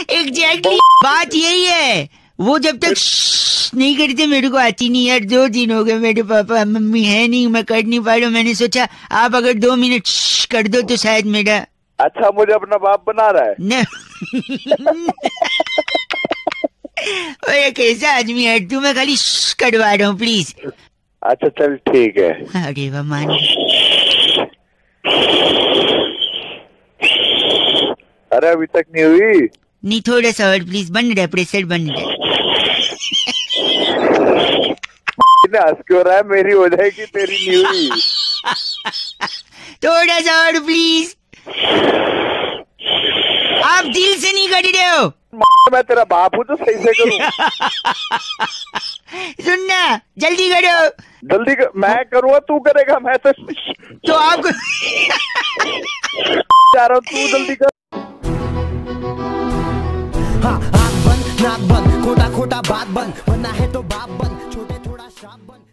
Exactly बात यही है। वो जब तक नहीं करते मेरे को आती नहीं यार। 2 दिन हो गए मेरे पापा मम्मी है नहीं, मैं कर नहीं पा रहा हूँ। मैंने सोचा आप अगर 2 मिनट कर दो तो शायद मेरा। अच्छा, मुझे अपना बाप बना रहा है न अरे कैसा आदमी है तू, मैं खाली करवा रहा हूँ प्लीज। अच्छा चल ठीक है। अरे वाह मान। अरे अभी तक नहीं हुई। नहीं थोड़ा सा और प्लीज, बन रहा है प्रेशर बन रहा है। हंस क्यों रहा है, मेरी हो जाएगी तेरी नहीं हुई। थोड़ा सा और प्लीज। आप दिल से नहीं कर रहे हो। मैं तेरा बाप हूँ तो सही से करूँ। सुनना जल्दी करो। जल्दी कर, मैं करूँगा तू करेगा, मैं तो आप जा रहा हूँ, तू जल्दी कर। हाँ आँख बंद नाक बंद खोटा खोटा बात बंद, वरना है तो बाप बंद, छोटे थोड़ा शाप बंद।